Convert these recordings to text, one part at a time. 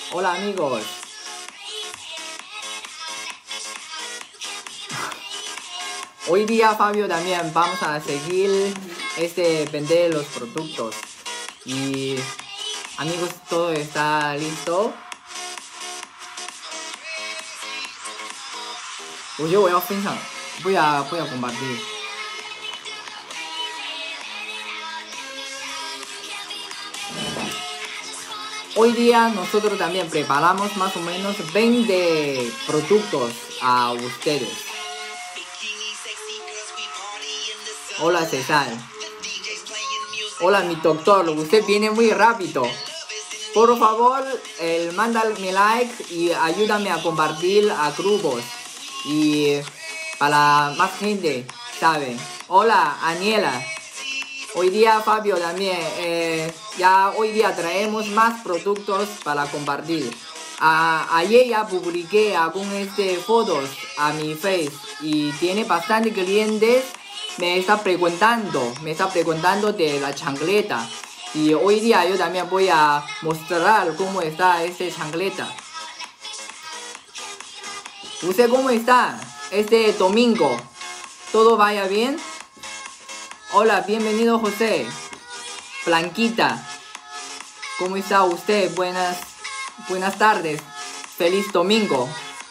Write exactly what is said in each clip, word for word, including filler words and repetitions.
Hola amigos. Hoy día Fabio también vamos a seguir este vender los productos. Y amigos, todo está listo. Pues yo voy a pensar, voy a, voy a compartir. Hoy día nosotros también preparamos más o menos veinte productos a ustedes. Hola César. Hola mi doctor, usted viene muy rápido. Por favor, eh, mándame like y ayúdame a compartir a grupos. Y para más gente, ¿saben? Hola Aniela. Hoy día Fabio también, eh, ya hoy día traemos más productos para compartir. A, ayer ya publiqué algunas este, fotos a mi face y tiene bastante clientes. Me está preguntando, me está preguntando de la chancleta. Y hoy día yo también voy a mostrar cómo está esta chancleta. ¿Usted cómo está este domingo? ¿Todo vaya bien? Hola, bienvenido José. Blanquita, ¿cómo está usted? Buenas, buenas tardes. Feliz domingo.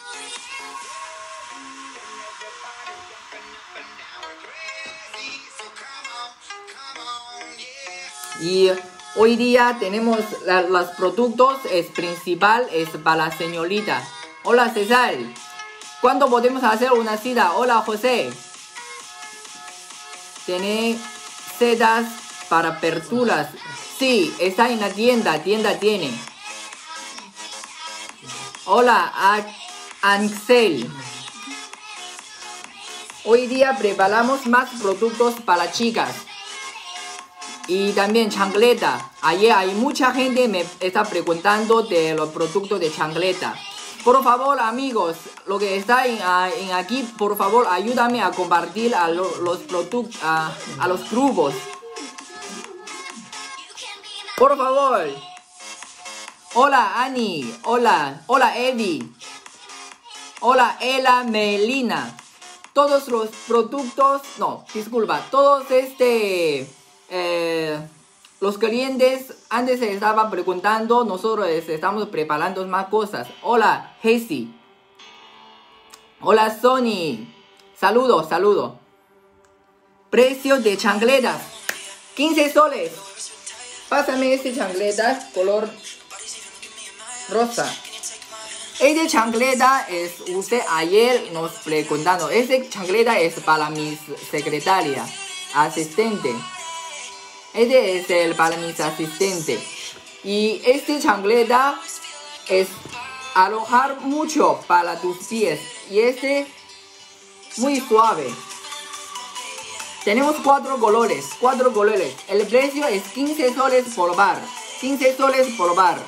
Y hoy día tenemos la, los productos, es principal, es para la señorita. Hola César, ¿cuándo podemos hacer una cita? Hola José. ¿Tiene sedas para aperturas? Sí, está en la tienda, tienda tiene. Hola Ansel. Hoy día preparamos más productos para chicas. Y también chancleta. Ayer hay mucha gente que me está preguntando de los productos de chancleta. Por favor, amigos, lo que está en, en aquí, por favor, ayúdame a compartir a lo, los productos, a, a los grupos. Por favor. Hola, Ani. Hola. Hola, Eddie. Hola, Ela Melina. Todos los productos, no, disculpa, todos este... Eh, los clientes antes se estaban preguntando, nosotros estamos preparando más cosas. Hola, Jesse. Hola, Sony. Saludos, saludos. Precio de chancletas. quince soles. Pásame este chancleta color rosa. Este chancleta es, usted ayer nos preguntando. Este chancleta es para mi secretaria, asistente. Este es el para mis asistentes. Y este chancleta es alojar mucho para tus pies. Y este muy suave. Tenemos cuatro colores. Cuatro colores. El precio es quince soles por bar. quince soles por bar.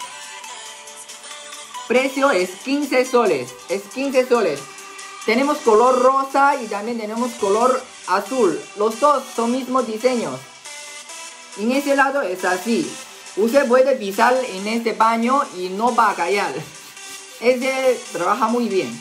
Precio es quince soles. Es quince soles. Tenemos color rosa y también tenemos color azul. Los dos son mismos diseños. En ese lado es así. Usted puede pisar en este baño y no va a caer. Este trabaja muy bien.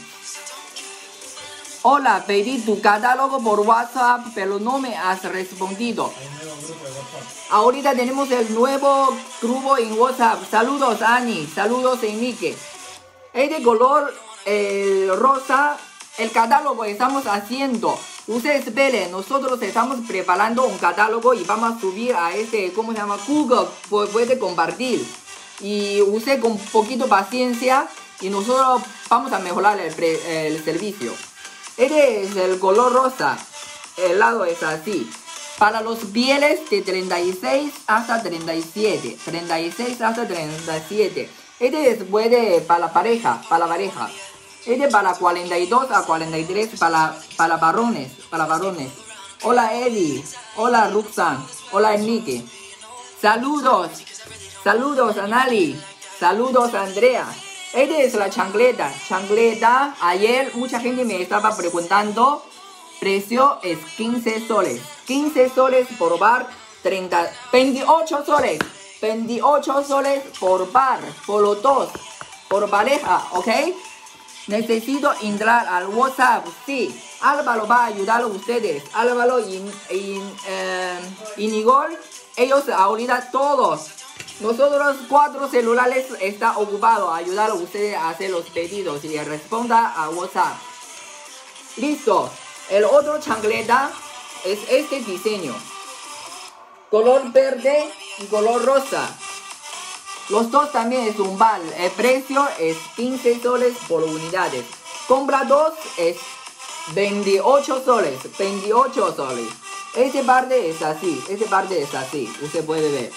Hola, pedí tu catálogo por WhatsApp, pero no me has respondido. Ahorita tenemos el nuevo grupo en WhatsApp. Saludos, Ani. Saludos, Enrique. Este color, el rosa, el catálogo estamos haciendo. Ustedes esperen, nosotros estamos preparando un catálogo y vamos a subir a este, ¿cómo se llama? Google, puede compartir. Y usted con poquito paciencia y nosotros vamos a mejorar el, pre, el servicio. Este es el color rosa, el lado es así. Para los pieles de treinta y seis hasta treinta y siete, treinta y seis hasta treinta y siete. Este es puede para la pareja, para la pareja. Este para cuarenta y dos a cuarenta y tres para, para varones, para varones. Hola Eddie, hola Ruxan, hola Enrique. Saludos, saludos Anali, saludos Andrea. Esta es la chancleta, chancleta. Ayer mucha gente me estaba preguntando. Precio es quince soles, quince soles por bar, treinta, veintiocho soles, veintiocho soles por bar, por los dos. por pareja, ¿ok? Necesito entrar al WhatsApp, sí. Álvaro va a ayudar a ustedes. Álvaro y, y, eh, y Nicole, ellos ahorita todos. Nosotros cuatro celulares está ocupado a ayudar a ustedes a hacer los pedidos y responda a WhatsApp. Listo. El otro chancleta es este diseño. Color verde y color rosa. Los dos también es un val. El precio es quince soles por unidades. Compra dos es veintiocho soles. veintiocho soles. Este parte es así. Este parte es así. Usted puede ver.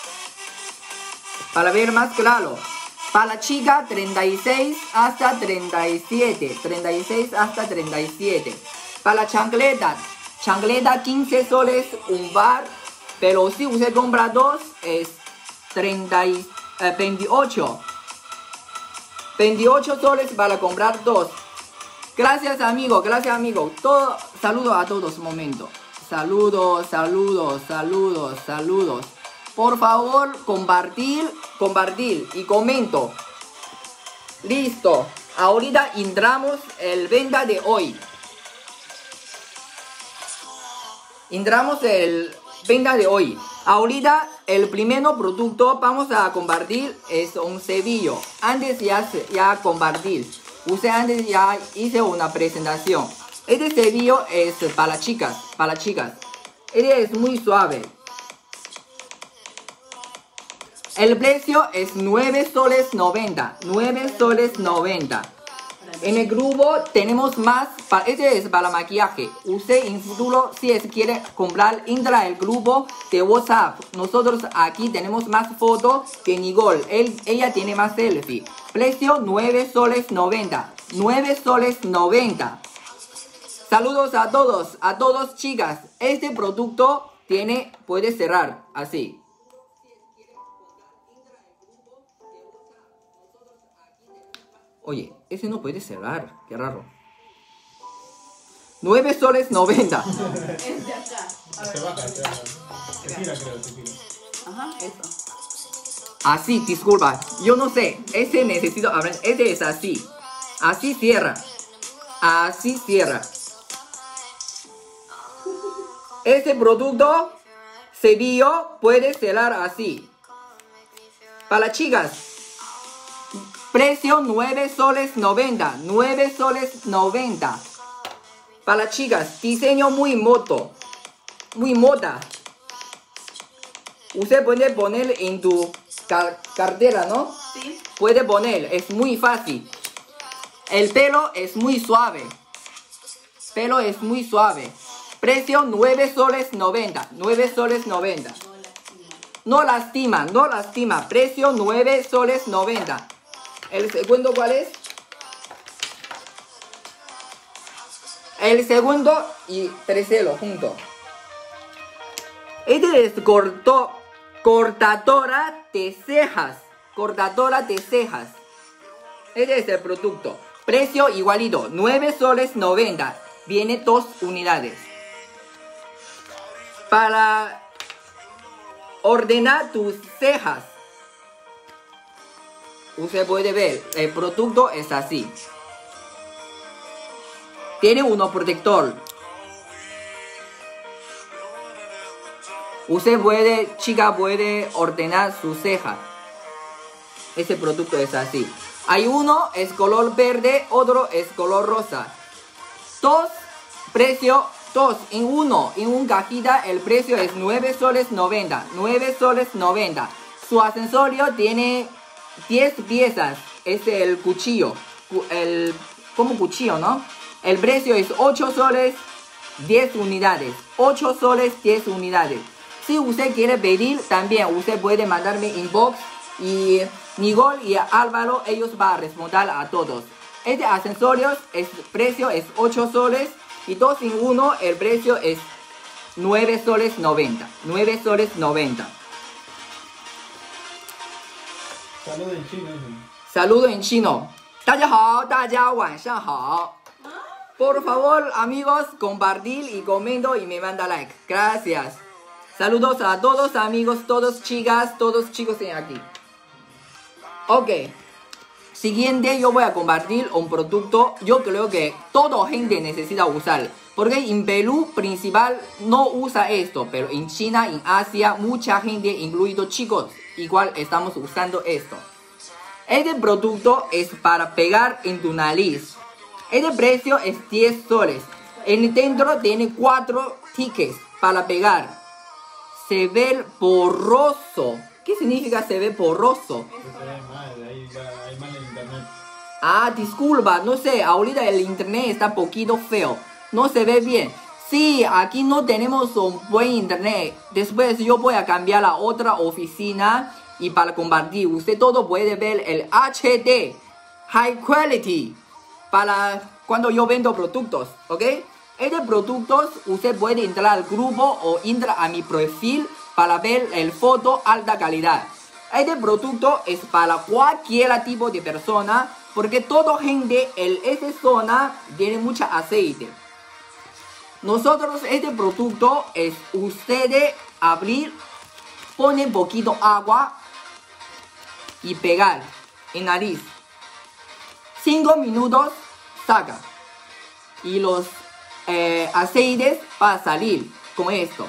Para ver más claro. Para la chica treinta y seis hasta treinta y siete. treinta y seis hasta treinta y siete. Para la chancleta. Chancleta quince soles un bar. Pero si usted compra dos es treinta y, eh, veintiocho. veintiocho soles para comprar dos. Gracias amigo, gracias amigo. Todo, saludos a todos un momento. Saludos, saludos, saludos, saludos. Por favor, compartir, compartir y comento. Listo. Ahorita entramos el venta de hoy. Entramos el venta de hoy. Ahorita el primer producto vamos a compartir es un cepillo. Antes ya, ya compartir. Usted antes ya hice una presentación. Este cepillo es para chicas, para chicas. Este es muy suave. El precio es nueve soles noventa. nueve soles noventa. En el grupo tenemos más. Este es para maquillaje. Usted en futuro, si es quiere comprar, entra al grupo de WhatsApp. Nosotros aquí tenemos más fotos que Nicole. Él, ella tiene más selfie. Precio nueve soles noventa. nueve soles noventa. Saludos a todos, a todos chicas. Este producto tiene, puede cerrar así. Oye, ese no puede cerrar, qué raro. nueve soles noventa. Es de acá. Se baja, se baja. Se tira, creo, se tira. Ajá, eso. Así, disculpa, yo no sé. Ese necesito abrir. Ese es así. Así cierra. Así cierra. Este producto cepillo puede cerrar así. Para chicas. Precio nueve soles noventa. nueve soles noventa. Para chicas. Diseño muy moto. Muy moda. Usted puede poner en tu car cartera, ¿no? Sí. Puede poner. Es muy fácil. El pelo es muy suave. Pelo es muy suave. Precio nueve soles noventa. nueve soles noventa. No lastima. No lastima. Precio nueve soles noventa. ¿El segundo cuál es? El segundo y tercero junto. Este es corto, cortadora de cejas. Cortadora de cejas. Este es el producto. Precio igualito. nueve soles noventa. Viene dos unidades. Para ordenar tus cejas. Usted puede ver, el producto es así. Tiene uno protector. Usted puede, chica puede ordenar su ceja. Ese producto es así. Hay uno es color verde, otro es color rosa. Dos, precio, dos en uno, en un cajita, el precio es nueve soles noventa. nueve soles noventa. Su accesorio tiene diez piezas. Es el cuchillo. El, como cuchillo, ¿no? El precio es ocho soles, diez unidades. ocho soles, diez unidades. Si usted quiere pedir, también usted puede mandarme inbox. Y Nicole y Álvaro, ellos van a responder a todos. Este accesorio, el precio es ocho soles. Y dos en uno, el precio es nueve soles noventa. nueve soles noventa. Saludo en chino. Saludo en chino. 大家好，大家晚上好。Por favor, amigos, compartir y comento y me manda like. Gracias. Saludos a todos amigos, todos chicas, todos chicos en aquí. Ok. Siguiente, yo voy a compartir un producto. Yo creo que toda gente necesita usar. Porque en Perú principal no usa esto. Pero en China, en Asia, mucha gente, incluidos chicos, igual estamos usando esto. Este producto es para pegar en tu nariz. Este precio es diez soles. En dentro tiene cuatro tickets para pegar. Se ve borroso. ¿Qué significa se ve borroso? Se ve mal, ahí va, hay mal en internet. Ah, disculpa, no sé, ahorita el internet está poquito feo. No se ve bien. Sí, aquí no tenemos un buen internet. Después yo voy a cambiar a otra oficina y para compartir. Usted todo puede ver el H D, High Quality, para cuando yo vendo productos, ¿ok? Estos productos usted puede entrar al grupo o entrar a mi perfil para ver el foto alta calidad. Este producto es para cualquier tipo de persona porque toda gente en esa zona tiene mucha aceite. Nosotros este producto es ustedes abrir, ponen poquito agua y pegar en nariz. cinco minutos saca y los eh, aceites van a salir con esto.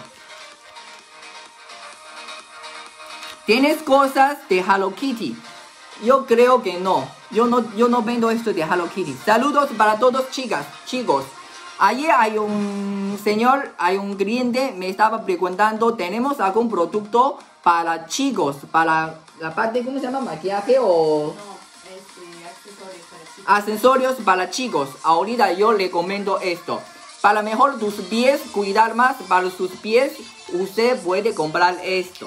¿Tienes cosas de Hello Kitty? Yo creo que no. Yo no, yo no vendo esto de Hello Kitty. Saludos para todos, chicas, chicos. Ayer hay un señor, hay un cliente, me estaba preguntando, ¿tenemos algún producto para chicos? Para la parte, ¿cómo se llama? ¿Maquillaje o...? No, este, accesorios para chicos. Accesorios para chicos. Ahorita yo le comento esto. Para mejor tus pies, cuidar más para sus pies, usted puede comprar esto.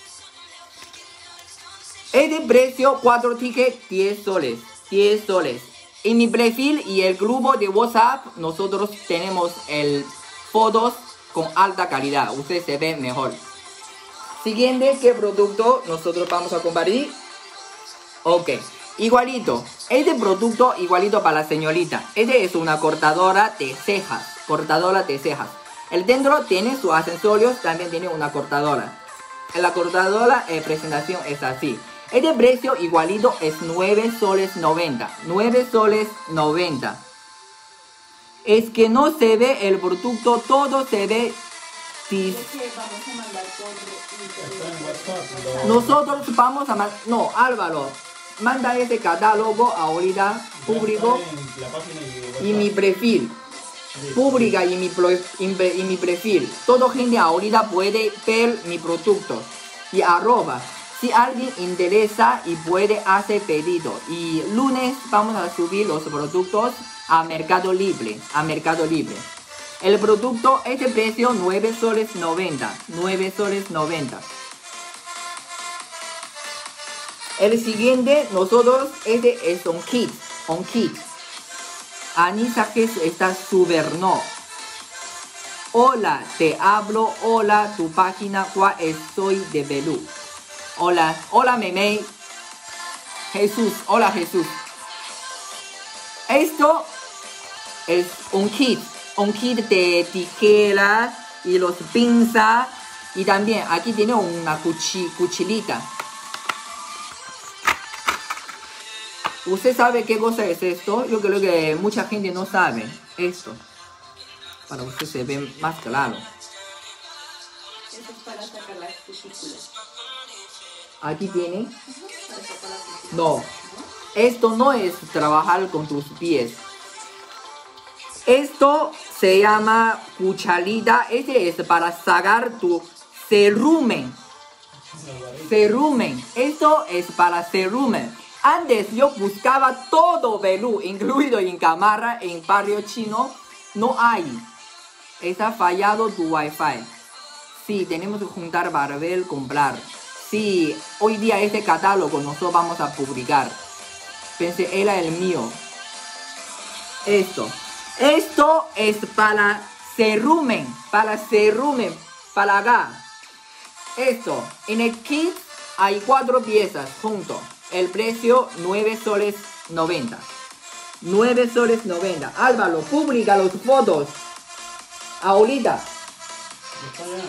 Este precio, cuatro tickets, diez soles. diez soles. En mi perfil y el grupo de WhatsApp, nosotros tenemos el fotos con alta calidad. Usted se ve mejor. Siguiente, ¿qué producto nosotros vamos a compartir? Ok, igualito. Este producto igualito para la señorita. Este es una cortadora de cejas. Cortadora de cejas. El dentro tiene sus accesorios, también tiene una cortadora. En la cortadora, eh, presentación es así. Este precio igualito es nueve soles noventa. nueve soles noventa. Es que no se ve el producto, todo se ve. Es que vamos a mandar por Está en internet. WhatsApp. lo- Nosotros vamos a mandar. No, Álvaro, manda ese catálogo ahorita, público, Está en la página de WhatsApp. y mi perfil. Listo. Pública y mi, pro- y mi- y mi perfil. Toda gente ahorita puede ver mi producto. Y arroba. Si alguien interesa y puede hacer pedido. Y lunes vamos a subir los productos a Mercado Libre. A Mercado Libre. El producto, este precio nueve soles noventa. nueve soles noventa. El siguiente, nosotros, este es un kit. Un kit. Anisa Jesús está super no. Hola, te hablo. Hola, tu página, ¿cuál es? Soy de Perú. Hola, hola Meme. Jesús, hola Jesús. Esto es un kit. Un kit de tijeras y los pinzas. Y también aquí tiene una cuchi, cuchillita. ¿Usted sabe qué cosa es esto? Yo creo que mucha gente no sabe esto. Para usted se ve más claro. Eso es para sacar las cutículas. Aquí tiene. Para sacar las cutículas. No. Esto no es trabajar con tus pies. Esto se llama cucharita. Este es para sacar tu cerumen. Cerumen. Esto es para cerumen. Antes yo buscaba todo Perú, incluido en Camarra, en barrio chino. No hay. Está fallado tu wifi. Sí, tenemos que juntar para ver, comprar. Sí, hoy día este catálogo nosotros vamos a publicar. Pensé, era el mío. Esto. Esto es para cerumen. Para cerumen. Para acá. Esto. En el kit hay cuatro piezas juntos. El precio nueve soles noventa. nueve soles noventa. Álvaro, publica las fotos. Ahorita. Está ya.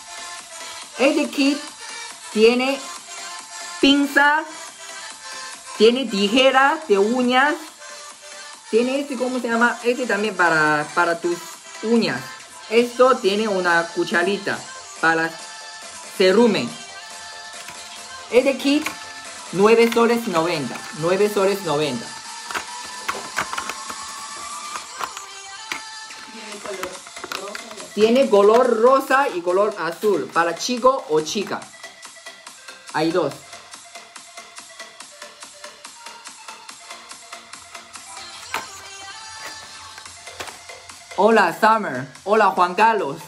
Este kit tiene pinza, Tiene tijera de uñas. Tiene este, ¿cómo se llama? Este también para, para tus uñas. Esto tiene una cucharita para cerumen. Este kit, nueve soles noventa. nueve soles noventa. Tiene color rosa y color azul. Para chico o chica. Hay dos. Hola Summer. Hola Juan Carlos.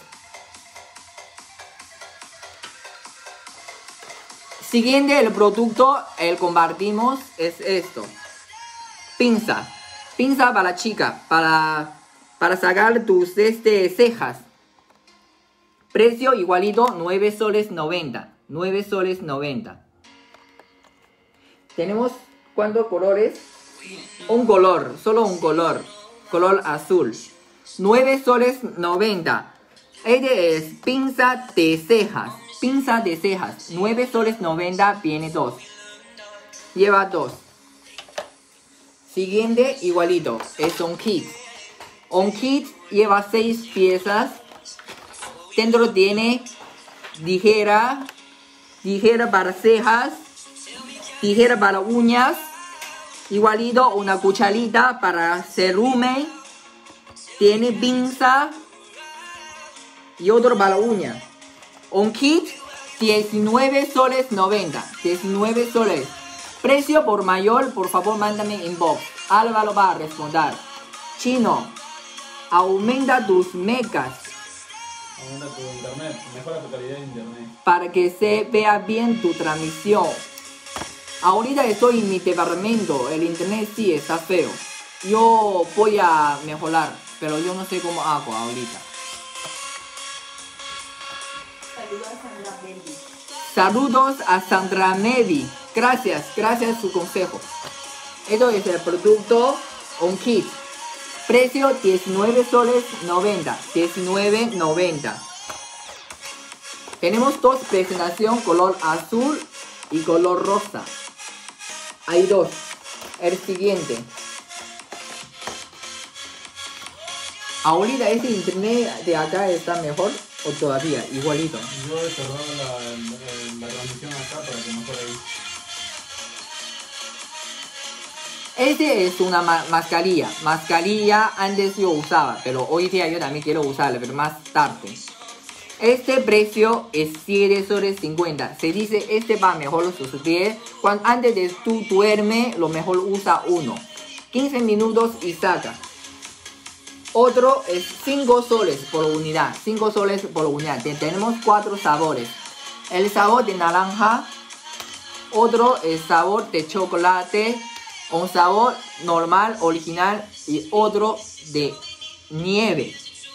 Siguiente, el producto, el compartimos, es esto. Pinza. Pinza para chica. Para, para sacar tus este, cejas. Precio igualito, nueve soles noventa. nueve soles noventa. Tenemos, ¿cuántos colores? Un color, solo un color. Color azul. nueve soles noventa. Este es pinza de cejas. Pinza de cejas. nueve soles noventa. Viene dos. Lleva dos. Siguiente, igualito. Es un kit. Un kit lleva seis piezas. Dentro tiene tijera. Tijera para cejas. Tijera para uñas. Igualito una cucharita para cerumen. Tiene pinza. Y otro para uña. Un kit, diecinueve soles noventa. diecinueve soles. Precio por mayor, por favor mándame inbox. Álvaro va a responder. Chino, aumenta tus megas. Aumenta tu internet, mejora tu calidad de internet. Para que se vea bien tu transmisión. Ahorita estoy en mi departamento. El internet sí está feo. Yo voy a mejorar. Pero yo no sé cómo hago ahorita. Saludos a Sandra Mendy. Saludos a Sandra Medi. Gracias, gracias por su consejo. Esto es el producto, un kit. Precio diecinueve soles noventa. diecinueve noventa. Tenemos dos presentaciones, color azul y color rosa. Hay dos. El siguiente. Ahorita este internet de acá está mejor o todavía igualito. Yo he cerrado la, la, la transmisión acá para que mejore ahí. Este es una ma mascarilla. Mascarilla antes yo usaba, pero hoy día yo también quiero usarla, pero más tarde. Este precio es siete soles cincuenta. Se dice este va mejor sus pies. Cuando antes de tú duerme, lo mejor usa uno. quince minutos y saca. Otro es cinco soles por unidad. cinco soles por unidad. Tenemos cuatro sabores. El sabor de naranja. Otro es sabor de chocolate. Un sabor normal, original. Y otro de nieve.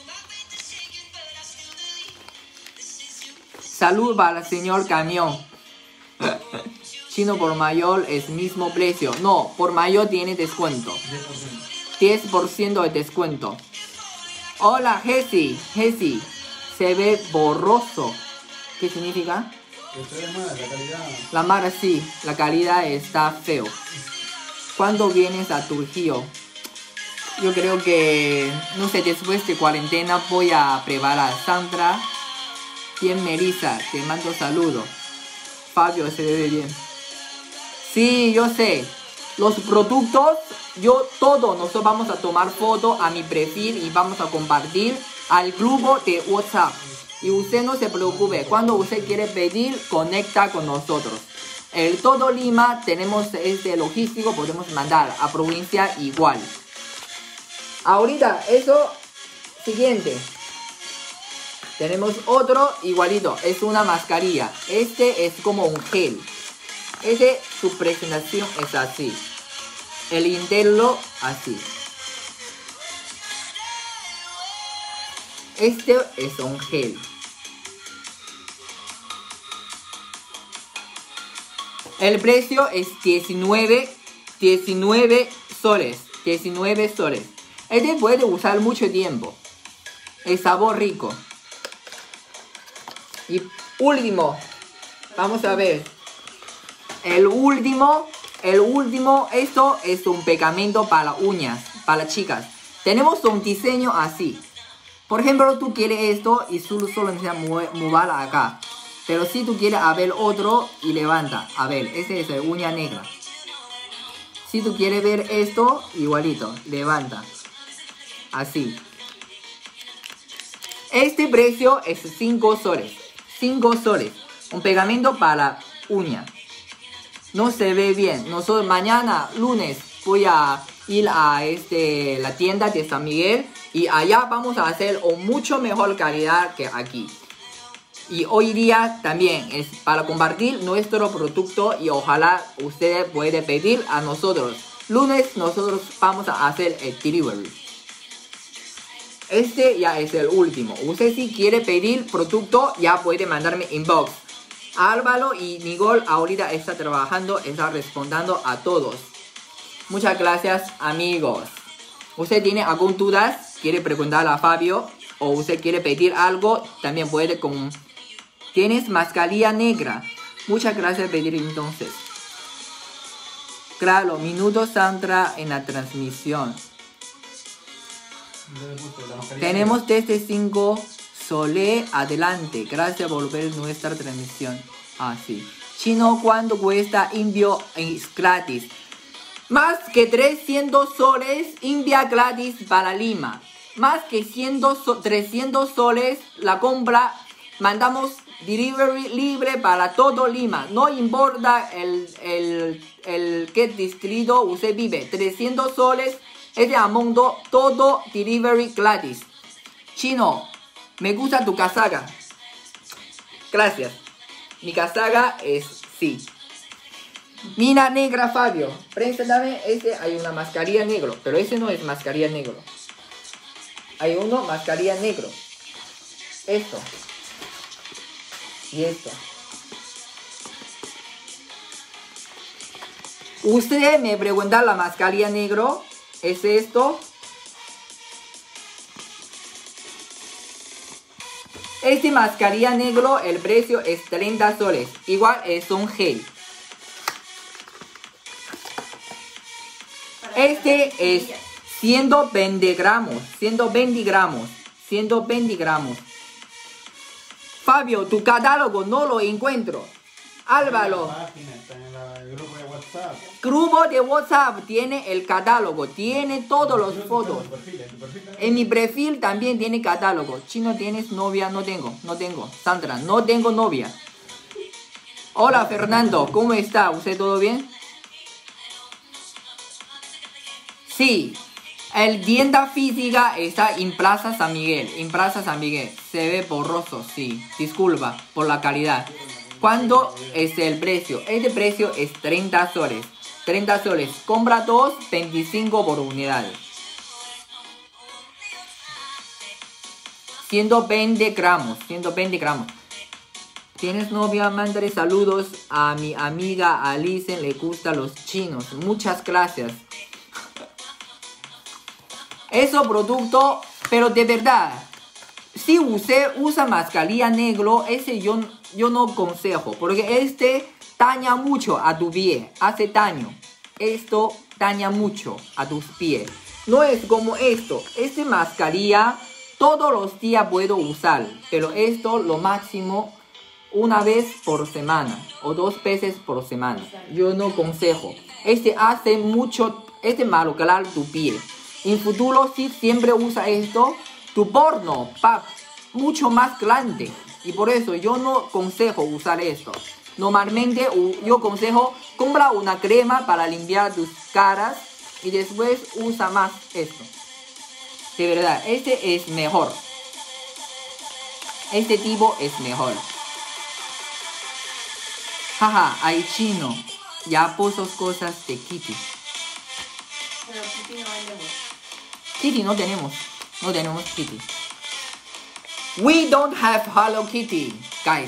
Salud para el señor camión. Chino por mayor es mismo precio. No, por mayor tiene descuento. diez por ciento de descuento. Hola, Jessy. Jessy. Se ve borroso. ¿Qué significa? Se ve mal, la calidad. La mar sí. La calidad está feo. ¿Cuándo vienes a Trujillo? Yo creo que, no sé, después de cuarentena voy a preparar. Sandra. Bien, Melissa. Te mando saludos. Fabio se ve bien. Sí, yo sé. Los productos, yo todo, nosotros vamos a tomar foto a mi perfil y vamos a compartir al grupo de WhatsApp. Y usted no se preocupe, cuando usted quiere pedir, conecta con nosotros. El todo Lima tenemos este logístico, podemos mandar a provincia igual. Ahorita, eso, siguiente. Tenemos otro igualito, es una mascarilla. Este es como un gel. Este, su presentación es así. El interno así. Este es un gel. El precio es diecinueve soles. diecinueve soles. Este puede usar mucho tiempo. El sabor rico. Y último. Vamos a ver. El último el último, esto es un pegamento para uñas, para chicas. Tenemos un diseño así. Por ejemplo, tú quieres esto y solo, solo necesitas mover acá. Pero si tú quieres a ver otro y levanta. A ver, ese es el uña negra. Si tú quieres ver esto, igualito, levanta. Así. Este precio es cinco soles. cinco soles. Un pegamento para uña. No se ve bien. Nosotros mañana, lunes, voy a ir a este, la tienda de San Miguel. Y allá vamos a hacer un mucho mejor calidad que aquí. Y hoy día también es para compartir nuestro producto. Y ojalá ustedes puedan pedir a nosotros. Lunes nosotros vamos a hacer el delivery. Este ya es el último. Usted si quiere pedir producto ya puede mandarme inbox. Álvaro y Nicole ahorita está trabajando, está respondiendo a todos. Muchas gracias amigos. ¿Usted tiene alguna duda? ¿Quiere preguntar a Fabio? ¿O usted quiere pedir algo? También puede con... ¿Tienes mascarilla negra? Muchas gracias por pedir entonces. Claro, minutos Sandra en la transmisión. Tenemos desde cinco soles adelante. Gracias por ver nuestra transmisión. Ah, sí. Chino, ¿cuánto cuesta envío? Es gratis. Más que trescientos soles, envía gratis para Lima. Más que cien, trescientos soles, la compra, mandamos delivery libre para todo Lima. No importa el, el, el qué distrito usted vive. trescientos soles. Este amundo, todo delivery gratis. Chino, me gusta tu casaca. Gracias. Mi casaca es sí. Mina negra, Fabio. Préstame, ese hay una mascarilla negro. Pero ese no es mascarilla negro. Hay uno mascarilla negro. Esto. Y esto. Usted me pregunta la mascarilla negro. ¿Es esto? Este mascarilla negro, el precio es treinta soles. Igual es un gel. Este es ciento veinte gramos. ciento veinte gramos. ciento veinte gramos. Fabio, tu catálogo no lo encuentro. Álvaro. Está en la, el grupo de WhatsApp. Grupo de WhatsApp tiene el catálogo, tiene todas las fotos. En mi perfil también tiene catálogo. Chino, ¿tienes novia? No tengo, no tengo. Sandra, no tengo novia. Hola Fernando, ¿cómo está? ¿Usted todo bien? Sí, el tienda física está en Plaza San Miguel. En Plaza San Miguel. Se ve borroso, sí. Disculpa por la calidad. ¿Cuánto es el precio? Este precio es treinta soles. treinta soles. Compra dos, veinticinco por unidad. ciento veinte gramos. ciento veinte gramos. ¿Tienes novia? Mándale saludos a mi amiga Alice. Le gustan los chinos. Muchas gracias. Eso producto, pero de verdad. Si usted usa mascarilla negro, ese yo, yo no aconsejo. Porque este daña mucho a tu pie. Hace daño. Esto daña mucho a tus pies. No es como esto. Este mascarilla todos los días puedo usar. Pero esto lo máximo una vez por semana. O dos veces por semana. Yo no aconsejo. Este hace mucho. Este malograr tu pie. En futuro si siempre usa esto. Tu porno, pap, mucho más grande. Y por eso yo no aconsejo usar esto. Normalmente yo aconsejo compra una crema para limpiar tus caras. Y después usa más esto. De verdad, este es mejor. Este tipo es mejor. Jaja, hay chino. Ya puso cosas de Kitty. Pero Kitty no vendemos. Kitty no tenemos. No tenemos Kitty. We don't have Hello Kitty, guys.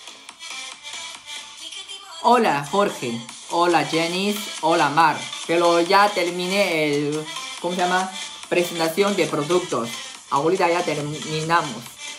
Hola Jorge. Hola Janice. Hola Mar. Pero ya terminé el... ¿Cómo se llama? Presentación de productos. Ahorita ya terminamos.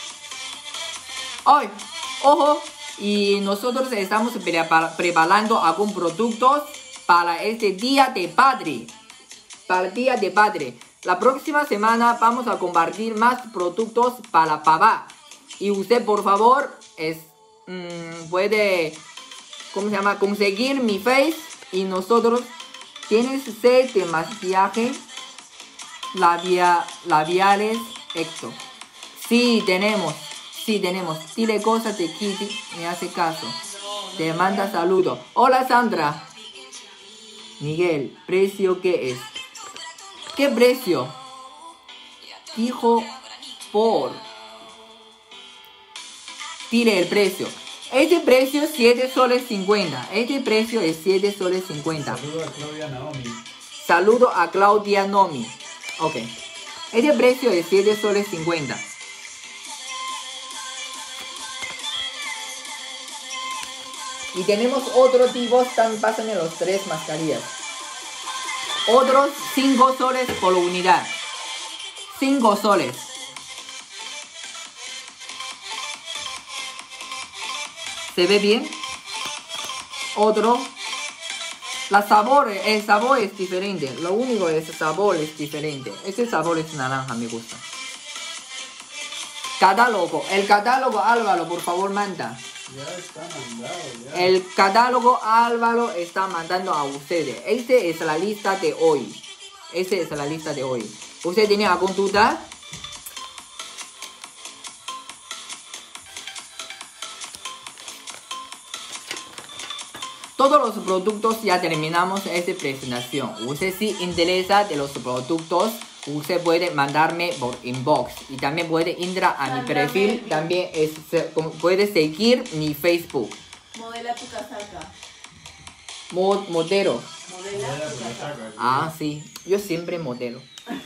Hoy, ojo. Y nosotros estamos preparando algún productos para este día de padre. Para el día de padre. La próxima semana vamos a compartir más productos para papá. Y usted, por favor, es, mmm, puede, ¿cómo se llama? Conseguir mi face. Y nosotros, ¿tienes sed de maquillaje? Labia, labiales, Exo. Sí, tenemos. Sí, tenemos. Dile cosas de Kitty. Me hace caso. Te manda saludo. Hola, Sandra. Miguel, ¿precio qué es? ¿Qué precio? Dijo por. Dile el precio. Este precio es siete soles cincuenta. Este precio es siete soles cincuenta. Saludo a Claudia Naomi. Saludo a Claudia Naomi. Ok. Este precio es siete soles cincuenta. Y tenemos otro tipo, también pasan en los tres mascarillas. Otros cinco soles por unidad. cinco soles. ¿Se ve bien? Otro. La sabor, el sabor es diferente. Lo único es el sabor es diferente. Este sabor es naranja, me gusta. Catálogo. El catálogo, Álvaro, por favor, manda. Ya está mandado, ya. El catálogo Álvaro está mandando a ustedes. Esta es la lista de hoy. Esta es la lista de hoy. ¿Usted tiene alguna duda? Todos los productos ya terminamos esta presentación. Usted si interesa de los productos, usted puede mandarme por inbox. Y también puede entrar a mi perfil. También es, puede seguir mi Facebook. Modela tu casaca. Mod, modelo. Modela tu casaca. Ah, sí. Yo siempre modelo.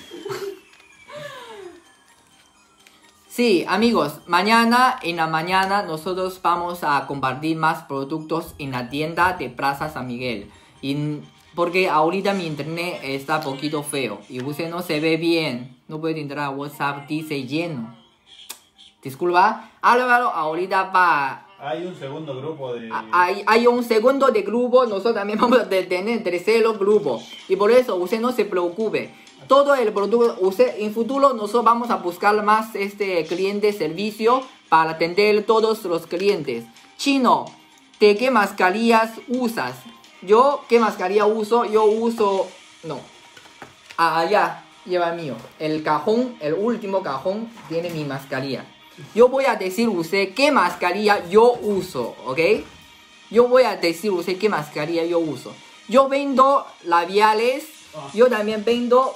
Sí, amigos, mañana en la mañana nosotros vamos a compartir más productos en la tienda de Plaza San Miguel. Y porque ahorita mi internet está un poquito feo y usted no se ve bien. No puede entrar a WhatsApp, dice lleno. Disculpa, Álvaro ahorita va. Hay un segundo grupo de... Hay, hay un segundo de grupo, nosotros también vamos a tener tercero grupo. Y por eso usted no se preocupe. Todo el producto, usted en futuro nosotros vamos a buscar más este cliente servicio para atender todos los clientes. Chino, ¿de qué mascarillas usas? Yo, ¿qué mascarilla uso? Yo uso, no. Ah, allá, lleva mío. El cajón, el último cajón tiene mi mascarilla. Yo voy a decir a usted qué mascarilla yo uso, ¿ok? Yo voy a decir a usted qué mascarilla yo uso. Yo vendo labiales, yo también vendo...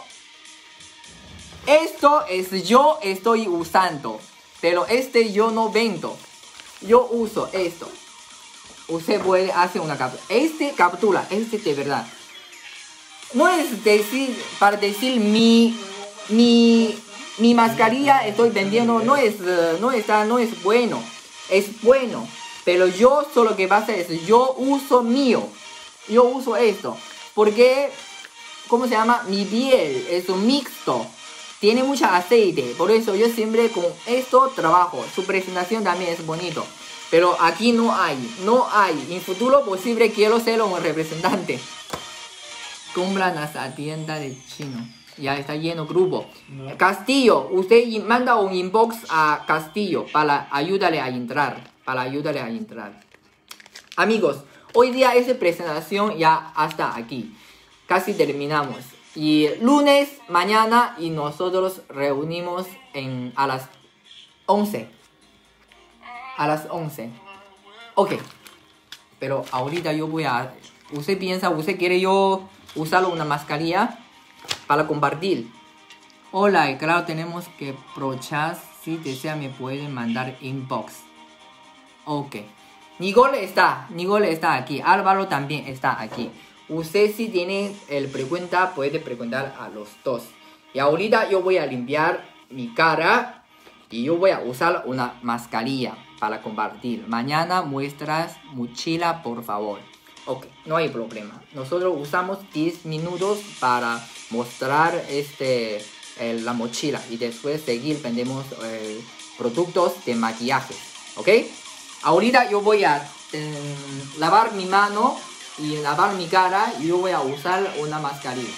Esto es yo estoy usando, pero este yo no vendo. Yo uso esto. Usted puede hacer una captura. Este captura, este de verdad. No es decir, para decir mi, mi, mi mascarilla estoy vendiendo, no es, no está, no es bueno. Es bueno, pero yo solo que pasa es, yo uso mío. Yo uso esto, porque, ¿cómo se llama? Mi piel es un mixto. Tiene mucho aceite, por eso yo siempre con esto trabajo. Su presentación también es bonito. Pero aquí no hay, no hay. En futuro posible quiero ser un representante. Compran a la tienda de chino. Ya está lleno grupo. No. Castillo, usted manda un inbox a Castillo para ayudarle a entrar. Para ayudarle a entrar. Amigos, hoy día esa presentación ya hasta aquí. Casi terminamos. Y lunes, mañana, y nosotros reunimos en, a las once. A las once. Ok. Pero ahorita yo voy a... Usted piensa, usted quiere yo usar una mascarilla para compartir. Hola, y claro, tenemos que aprovechar. Si desea me pueden mandar inbox. Ok. Nicole está, Nicole está aquí. Álvaro también está aquí. Usted si tiene el pregunta, puede preguntar a los dos. Y ahorita yo voy a limpiar mi cara. Y yo voy a usar una mascarilla para compartir. Mañana muestras mochila, por favor. Ok, no hay problema. Nosotros usamos diez minutos para mostrar este, eh, la mochila. Y después seguir vendemos eh, productos de maquillaje. Ok. Ahorita yo voy a eh, lavar mi mano y lavar mi cara, yo voy a usar una mascarilla.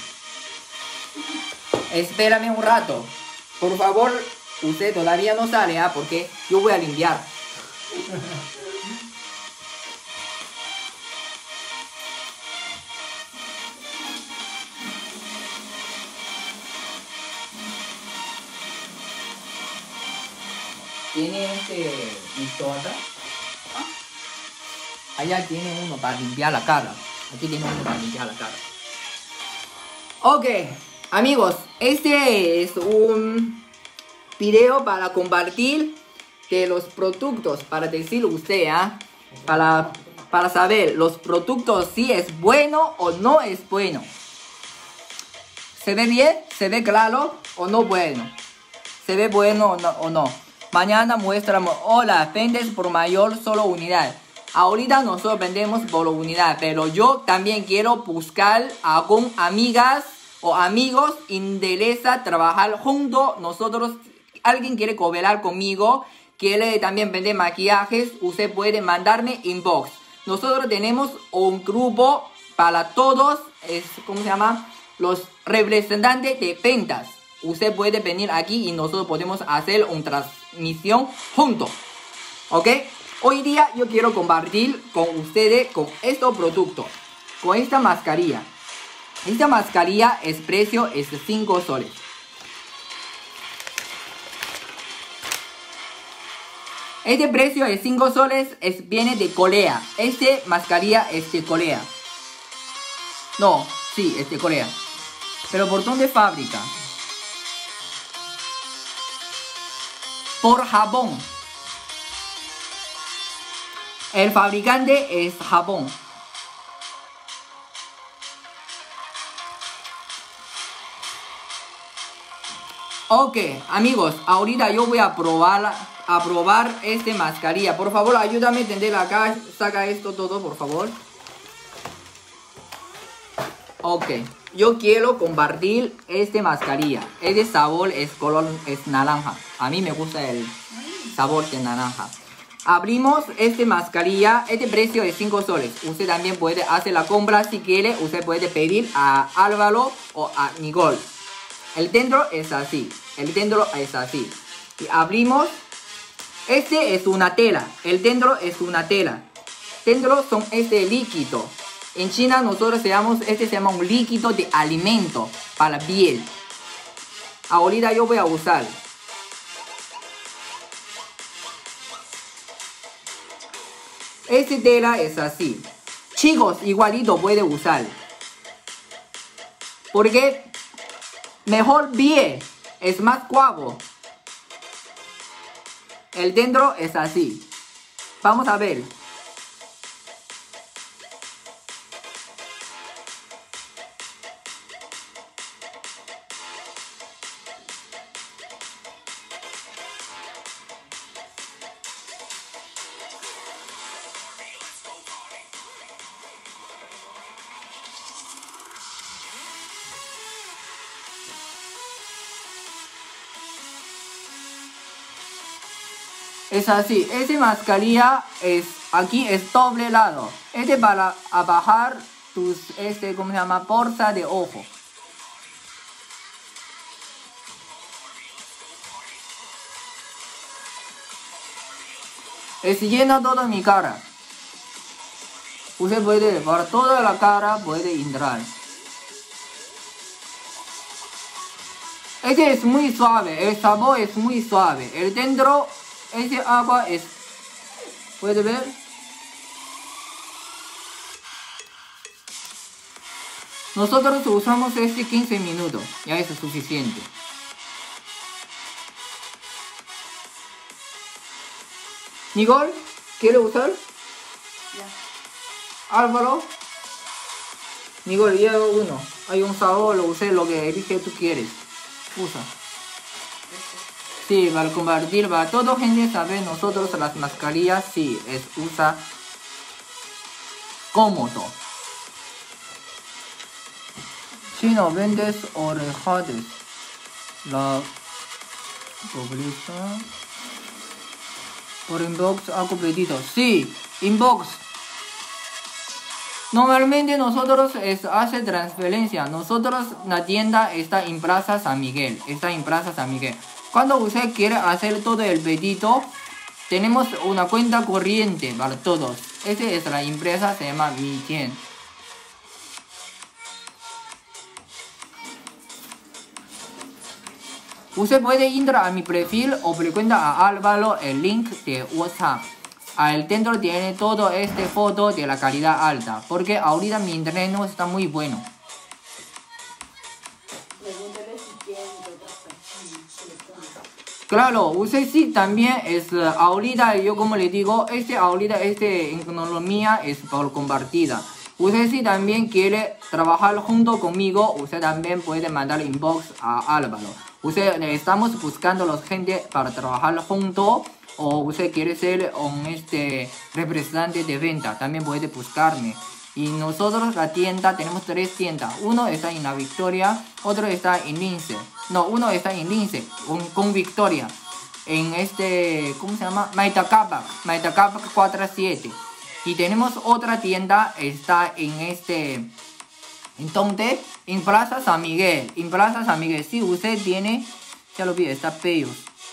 Espérame un rato. Por favor, usted todavía no sale, ¿ah? Porque yo voy a limpiar. ¿Tiene este listo acá? Allá tiene uno para limpiar la cara. Aquí tiene uno para limpiar la cara. Ok, amigos, este es un video para compartir de los productos, para decir usted, ¿eh? para, para saber los productos si es bueno o no es bueno. ¿Se ve bien? ¿Se ve claro o no bueno? ¿Se ve bueno o no? O no? Mañana muestramos, hola, vendes por mayor solo unidad. Ahorita nosotros vendemos por unidad, pero yo también quiero buscar a con amigas o amigos interesa trabajar junto. Nosotros, alguien quiere cooperar conmigo, quiere también vender maquillajes, usted puede mandarme inbox. Nosotros tenemos un grupo para todos, es, ¿cómo se llama? Los representantes de ventas. Usted puede venir aquí y nosotros podemos hacer una transmisión juntos. ¿Ok? Hoy día yo quiero compartir con ustedes con estos productos. Con esta mascarilla. Esta mascarilla es precio es cinco soles. Este precio es cinco soles, es, viene de Corea. Este mascarilla es de Corea. No, sí, es de Corea. Pero ¿por dónde fabrica? Por Japón. El fabricante es Japón. Ok, amigos, ahorita yo voy a probar, a probar este mascarilla. Por favor, ayúdame a tender acá. Saca esto todo, por favor. Ok, yo quiero compartir este mascarilla. Este sabor es color, es naranja. A mí me gusta el sabor de naranja. Abrimos este mascarilla. Este precio es cinco soles. Usted también puede hacer la compra si quiere. Usted puede pedir a Álvaro o a Nicole. El dentro es así. El dentro es así. Y abrimos. Este es una tela. El dentro es una tela. Dentro son este líquido. En China nosotros llamamos, este se llama un líquido de alimento para piel. Ahorita yo voy a usar. Esta tela es así. Chicos, igualito puede usar. Porque mejor piel es más guapo. El dentro es así. Vamos a ver. Es así, esta mascarilla es, aquí es doble lado. Este para bajar tus, este, ¿cómo se llama? Bolsa de ojo. Es llena toda mi cara. Usted puede, para toda la cara puede entrar. Este es muy suave, el sabor es muy suave. El dentro, ese agua es, ¿puede ver? Nosotros usamos este quince minutos, ya es suficiente. Nicole, ¿quiere usar? Ya. Álvaro. Nicole, ya uno. Hay un sabor, lo usé lo que dije tú quieres. Usa. Sí, para compartir, para todo gente sabe, nosotros las mascarillas sí es usa cómodo. Chino, vendes orejas. La pobreza. Por inbox hago pedido. Sí, inbox. Normalmente nosotros es, hace transferencia. Nosotros, la tienda está en Plaza San Miguel. Está en Plaza San Miguel. Cuando usted quiere hacer todo el pedido, tenemos una cuenta corriente para todos. Esa es la empresa, se llama Mi Tien. Usted puede entrar a mi perfil o pregunta a Álvaro el link de WhatsApp. Al dentro tiene todo este foto de la calidad alta, porque ahorita mi internet no está muy bueno. Pregúntale si quieren otras personas. Claro, usted sí también es uh, ahorita, yo como le digo, este ahorita, este economía es por compartida. Usted si también quiere trabajar junto conmigo, usted también puede mandar inbox a Álvaro. Usted estamos buscando a la gente para trabajar juntos. O usted quiere ser un este, representante de venta, también puede buscarme. Y nosotros la tienda, tenemos tres tiendas. Uno está en La Victoria, otro está en Lince. No, uno está en Lince, con, con Victoria. En este, ¿cómo se llama? Maitacapac, Maitacapac cuatro siete. Y tenemos otra tienda, está en este... Entonces, en Plaza San Miguel. En Plaza San Miguel, si usted tiene... Ya lo vi, está peor.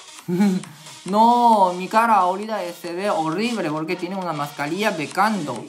No, mi cara ahorita se ve horrible porque tiene una mascarilla becando.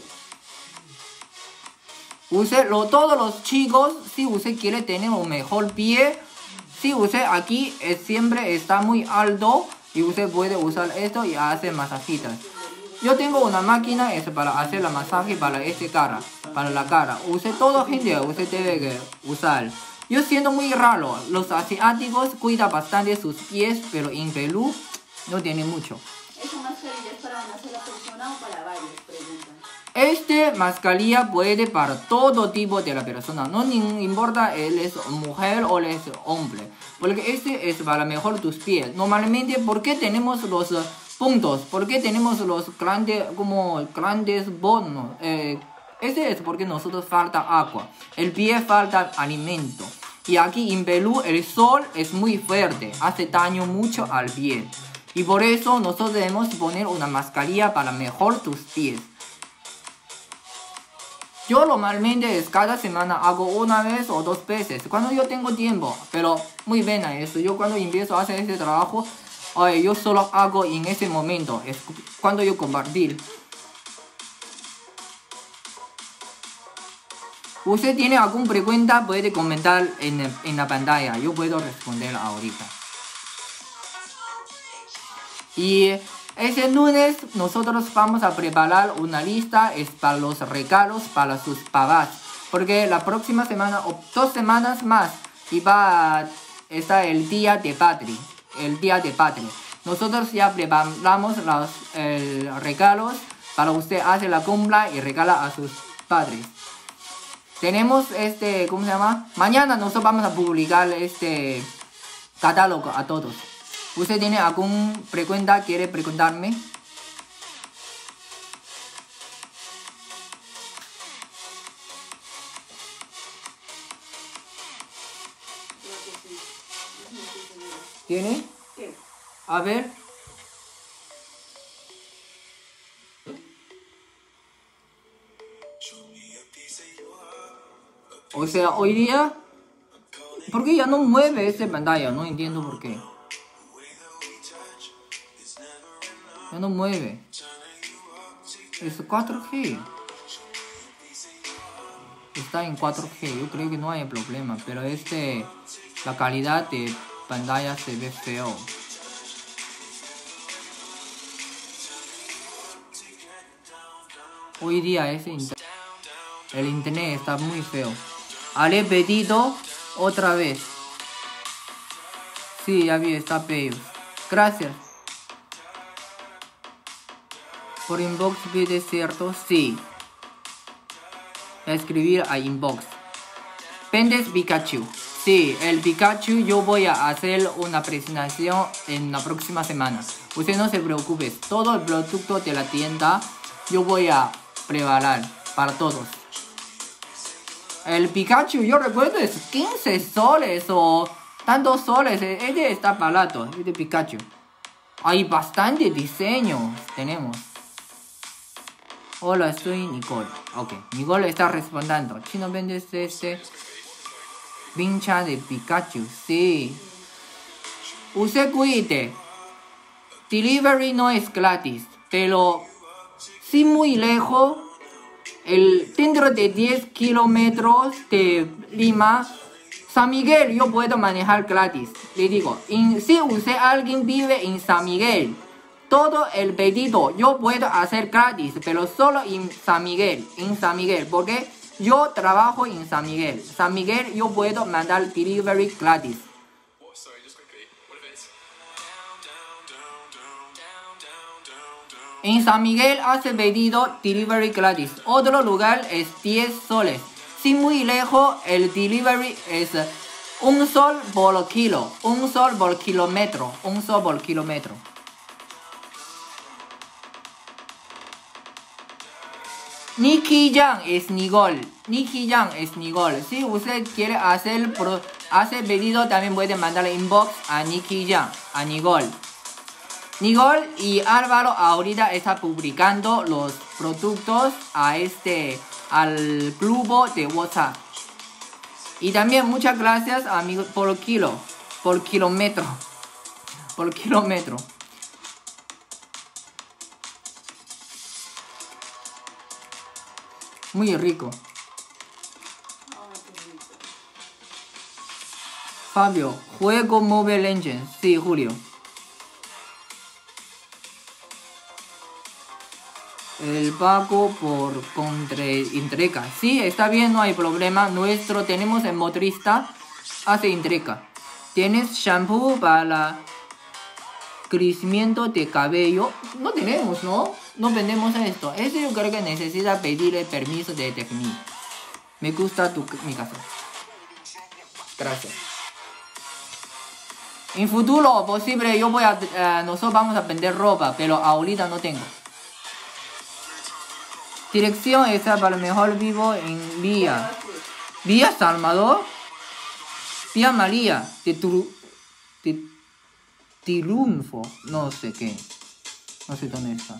Usted, lo, todos los chicos, si usted quiere tener un mejor pie, si usted aquí es, siempre está muy alto y usted puede usar esto y hacer masajitas. Yo tengo una máquina es para hacer la masaje para esta cara, para la cara. Usted, todo gente, usted debe que usar. Yo siento muy raro, los asiáticos cuidan bastante sus pies, pero en Perú no tiene mucho. ¿Esa mascarilla es para una sola persona o para varios? Preguntan. Este mascarilla puede para todo tipo de la persona. No importa él es mujer o él es hombre. Porque este es para mejor tus pies. Normalmente, ¿por qué tenemos los uh, puntos? ¿Por qué tenemos los grandes, como grandes bonos? Eh, este es porque nosotros falta agua. El pie falta alimento. Y aquí en Perú el sol es muy fuerte. Hace daño mucho al pie. Y por eso nosotros debemos poner una mascarilla para mejor tus pies. Yo normalmente es cada semana hago una vez o dos veces. Cuando yo tengo tiempo. Pero muy bien a eso. Yo cuando empiezo a hacer este trabajo. Oye, yo solo hago en ese momento. Es cuando yo compartir. Usted tiene alguna pregunta, puede comentar en, en la pantalla. Yo puedo responder ahorita. Y ese lunes nosotros vamos a preparar una lista es para los regalos para sus papás. Porque la próxima semana o dos semanas más y va a estar el día de patria. El día de patria. Nosotros ya preparamos los eh, regalos para usted hacer la compra y regala a sus padres. Tenemos este, ¿cómo se llama? Mañana nosotros vamos a publicar este catálogo a todos. ¿Usted tiene alguna pregunta? ¿Quiere preguntarme? ¿Tiene? Sí. A ver. O sea, hoy día... ¿Por qué ya no mueve esta pantalla? No entiendo por qué. Ya no mueve. Es cuatro G. Está en cuatro G. Yo creo que no hay problema. Pero este... La calidad de pantalla se ve feo. Hoy día ese inter el internet está muy feo. Haré pedido otra vez. Sí, ya vi, está feo. Gracias. Por inbox pide cierto, sí. Escribir a inbox. Vendes Pikachu. Sí, el Pikachu yo voy a hacer una presentación en la próxima semana. Usted no se preocupe. Todo el producto de la tienda yo voy a preparar para todos. El Pikachu yo recuerdo es quince soles o tantos soles. Este está barato, este Pikachu. Hay bastante diseño tenemos. Hola, soy Nicole. Ok, Nicole está respondiendo. Chino, ¿vendes este vincha de Pikachu? Sí. Usted cuide. Delivery no es gratis, pero si muy lejos, el dentro de diez kilómetros de Lima, San Miguel yo puedo manejar gratis. Le digo, en, si usted alguien vive en San Miguel, todo el pedido yo puedo hacer gratis, pero solo en San Miguel, en San Miguel, porque yo trabajo en San Miguel. San Miguel yo puedo mandar delivery gratis. En San Miguel hace pedido delivery gratis. Otro lugar es diez soles. Si muy lejos, el delivery es un sol por kilo, un sol por kilómetro, un sol por kilómetro. Nicky Yang es Nicole. Nicky Yang es Nicole. Si usted quiere hacer, pro, hacer pedido, también puede mandar inbox a Nicky Yang, a Nicole. Nicole y Álvaro ahorita está publicando los productos a este, al grupo de WhatsApp. Y también muchas gracias amigos por kilo, por kilómetro, por kilómetro. Muy rico. Fabio, juego Mobile Legends. Sí, Julio. El pago por contra entrega. Sí, está bien, no hay problema. Nuestro tenemos el motorista hace entrega. ¿Tienes shampoo para crecimiento de cabello? No tenemos, ¿no? No vendemos esto. Eso yo creo que necesita pedir el permiso de Tecmi. Me gusta tu, mi casa. Gracias. En futuro posible yo voy a... Uh, nosotros vamos a vender ropa, pero ahorita no tengo. Dirección está para mejor vivo en Vía. ¿Vía Salvador? Vía María. De tu... De... Triunfo. No sé qué. No sé dónde está.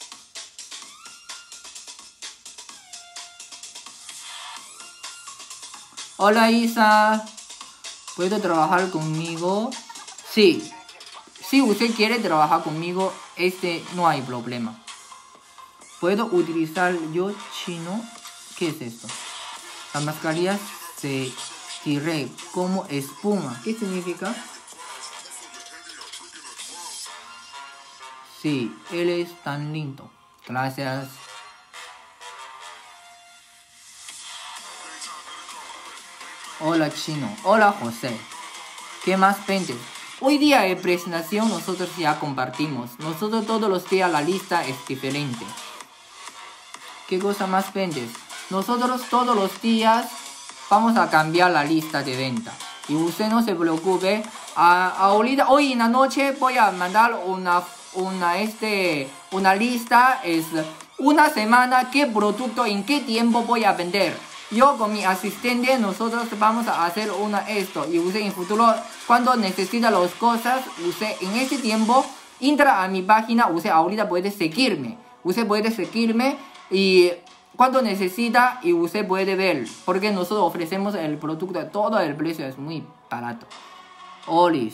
Hola Isa. ¿Puedo trabajar conmigo? Sí. Si usted quiere trabajar conmigo, este no hay problema. ¿Puedo utilizar yo chino? ¿Qué es esto? La mascarilla se tire como espuma. ¿Qué significa? Sí, él es tan lindo. Gracias. Hola chino. Hola José. ¿Qué más pendes? Hoy día en presentación nosotros ya compartimos. Nosotros todos los días la lista es diferente. ¿Qué cosa más vendes? Nosotros todos los días vamos a cambiar la lista de venta. Y usted no se preocupe. A, ahorita, hoy en la noche voy a mandar una, una, este, una lista. Es una semana qué producto, en qué tiempo voy a vender. Yo con mi asistente nosotros vamos a hacer una esto. Y usted en futuro cuando necesita las cosas, usted en ese tiempo entra a mi página. Usted ahorita puede seguirme. Usted puede seguirme. Y cuando necesita y usted puede ver, porque nosotros ofrecemos el producto, todo el precio es muy barato. Olis.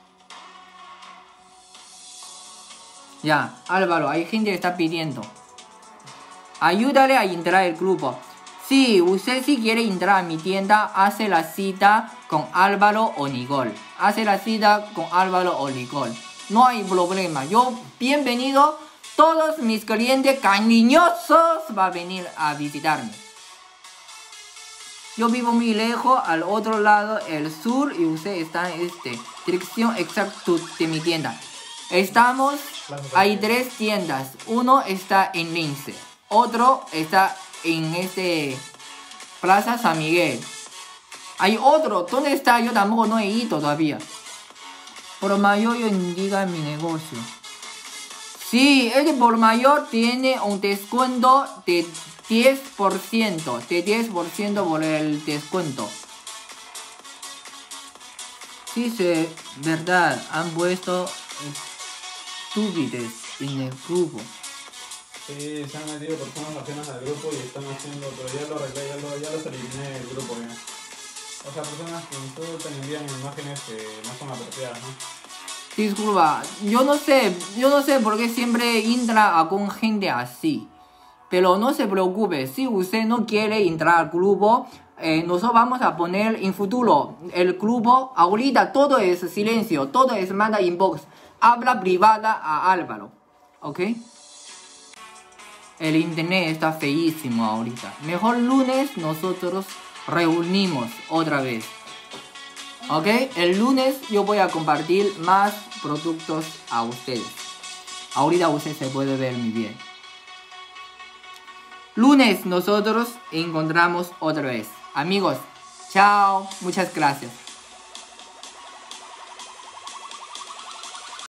Ya, Álvaro, hay gente que está pidiendo. Ayúdale a entrar al grupo. Si usted si quiere entrar a mi tienda, hace la cita con Álvaro o Nicole. Hace la cita con Álvaro o Nicole. No hay problema. Yo, bienvenido. Todos mis clientes cariñosos van a venir a visitarme. Yo vivo muy lejos, al otro lado, el sur, y usted está en este. Dirección exacta de mi tienda. Estamos, hay tres tiendas. Uno está en Lince. Otro está en este Plaza San Miguel. Hay otro, ¿dónde está? Yo tampoco no he ido todavía. Por mayor yo indica mi negocio. Sí, el por mayor tiene un descuento de diez por ciento. De diez por ciento por el descuento. Sí, sí, verdad. Han puesto estupidez en el grupo. Sí, se han metido personas ajenas al grupo y están haciendo, pero ya lo arreglé, ya, lo, ya los eliminé del grupo ya. O sea, personas que insultan y envían imágenes que no son apropiadas, ¿no? Disculpa, yo no sé, yo no sé por qué siempre entra con gente así. Pero no se preocupe, si usted no quiere entrar al grupo, eh, nosotros vamos a poner en futuro el grupo. Ahorita todo es silencio, todo es manda inbox. Habla privada a Álvaro, ¿ok? El internet está feísimo ahorita. Mejor lunes nosotros reunimos otra vez. ¿Ok? El lunes yo voy a compartir más productos a ustedes. Ahorita usted se puede ver muy bien. Lunes nosotros encontramos otra vez. Amigos, chao. Muchas gracias.